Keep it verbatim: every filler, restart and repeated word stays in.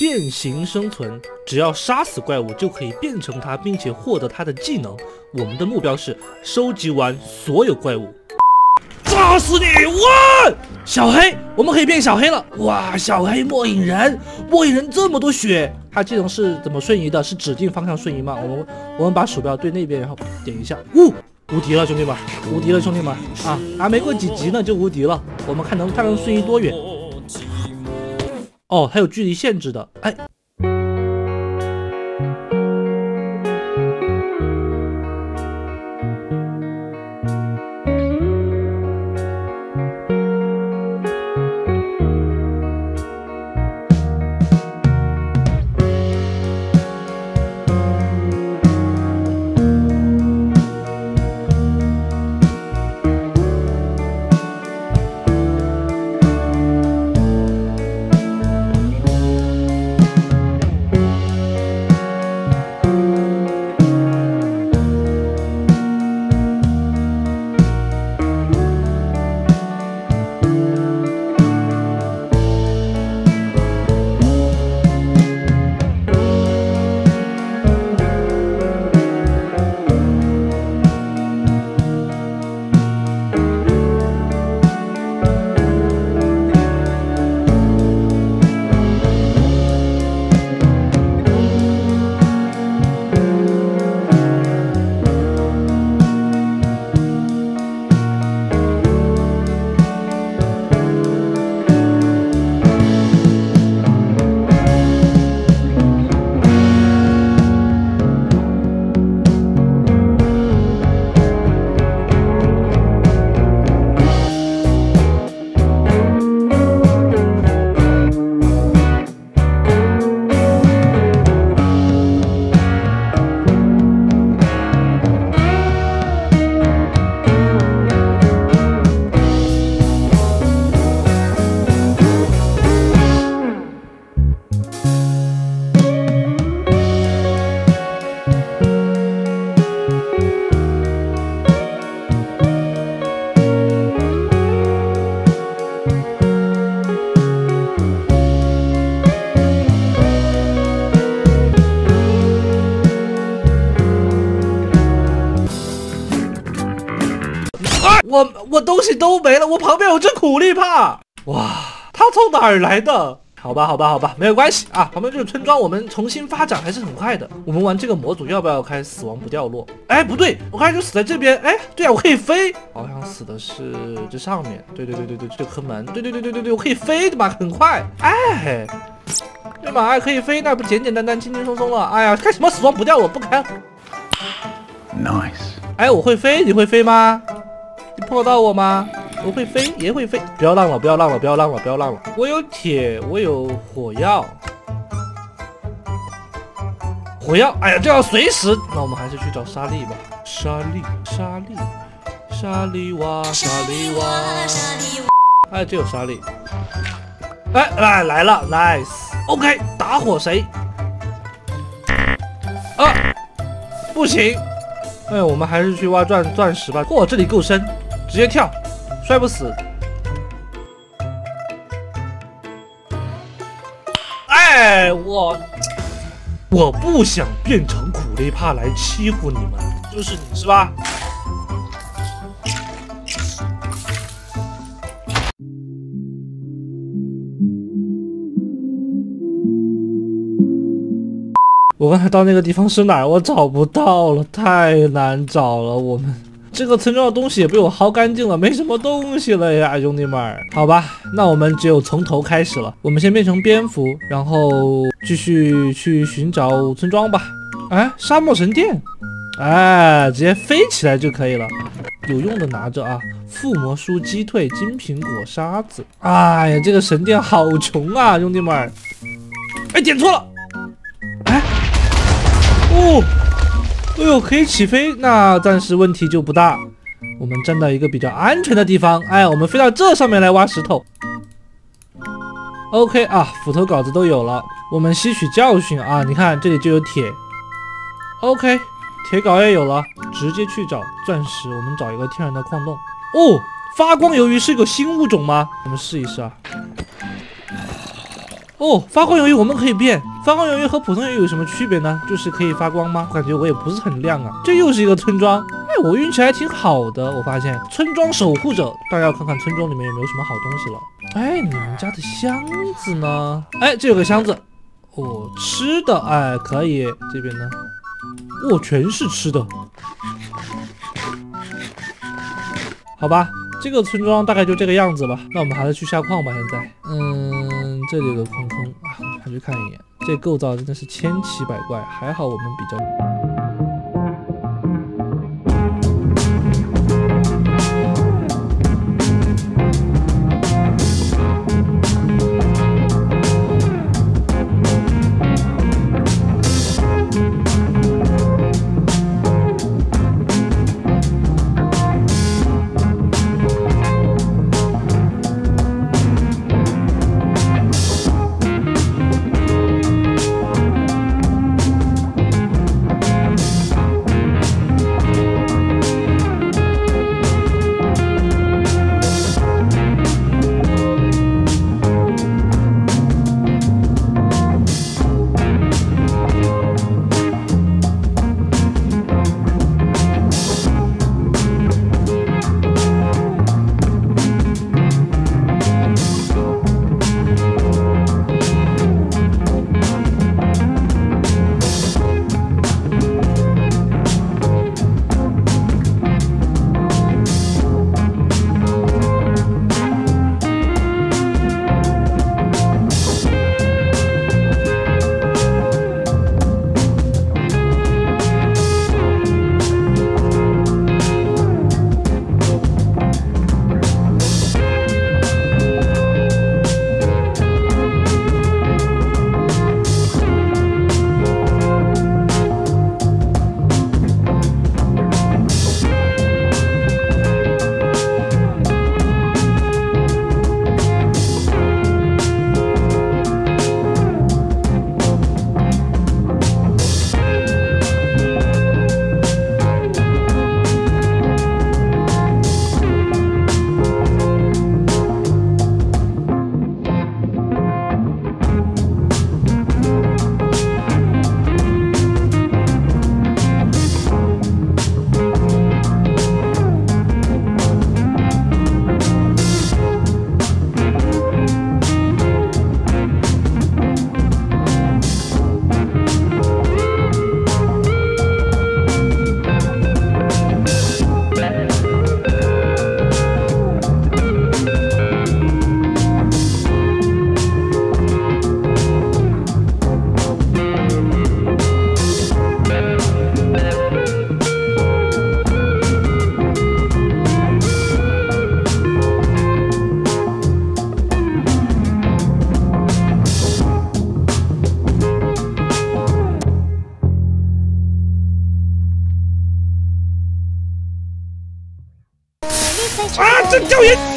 变形生存，只要杀死怪物就可以变成它，并且获得它的技能。我们的目标是收集完所有怪物。炸死你！哇！小黑，我们可以变小黑了！哇，小黑末影人，末影人这么多血，它技能是怎么瞬移的？是指定方向瞬移吗？我们我们把鼠标对那边，然后点一下，呜，无敌了，兄弟们，无敌了，兄弟们啊！还没过几级呢就无敌了，我们看能看能瞬移多远。哦，还有距离限制的，哎。我我东西都没了，我旁边有只苦力怕，哇，它从哪儿来的？好吧，好吧，好吧，没有关系啊。旁边这个村庄，我们重新发展还是很快的。我们玩这个模组要不要开死亡不掉落？哎，不对，我刚才就死在这边。哎，对啊，我可以飞。好像死的是这上面。对对对对对，这颗门。对对对对对对，我可以飞的嘛，很快。哎，对嘛，哎，可以飞，那不简简单单、轻轻松松了。哎呀，开什么死亡不掉落？不开。 Nice。 哎，我会飞，你会飞吗？你碰得到我吗？我会飞，也会飞。不要浪了，不要浪了，不要浪了，不要浪了。我有铁，我有火药，火药。哎呀，这要随时。那我们还是去找沙粒吧。沙粒，沙粒，沙粒哇，沙粒哇。哎，这有沙粒。哎，来来了 ，nice。OK， 打火谁？啊，不行。哎，我们还是去挖钻钻石吧。嚯，这里够深，直接跳，摔不死。哎，我我不想变成苦力怕来欺负你们，就是你是吧？我刚才到那个地方是哪儿？我找不到了，太难找了。我们这个村庄的东西也被我薅干净了，没什么东西了呀，兄弟们。好吧，那我们只有从头开始了。我们先变成蝙蝠，然后继续去寻找村庄吧。哎，沙漠神殿，哎，直接飞起来就可以了。有用的拿着啊，附魔书击退金苹果沙子。哎呀，这个神殿好穷啊，兄弟们。哎，点错了。哎。哦，哎呦，可以起飞，那暂时问题就不大。我们站到一个比较安全的地方，哎，我们飞到这上面来挖石头。OK 啊，斧头镐子都有了，我们吸取教训啊！你看这里就有铁。OK， 铁镐也有了，直接去找钻石。我们找一个天然的矿洞。哦，发光鱿鱼是个新物种吗？我们试一试啊。 哦，发光鱿鱼我们可以变。发光鱿鱼和普通鱿鱼有什么区别呢？就是可以发光吗？我感觉我也不是很亮啊。这又是一个村庄，哎，我运气还挺好的。我发现村庄守护者，大家要看看村庄里面有没有什么好东西了。哎，你们家的箱子呢？哎，这有个箱子。哦，吃的，哎，可以。这边呢？哦，全是吃的。好吧。这个村庄大概就这个样子吧，那我们还是去下矿吧。现在，嗯，这里有个矿坑啊，我们还去看一眼。这构造真的是千奇百怪，还好我们比较。 啊！这椒盐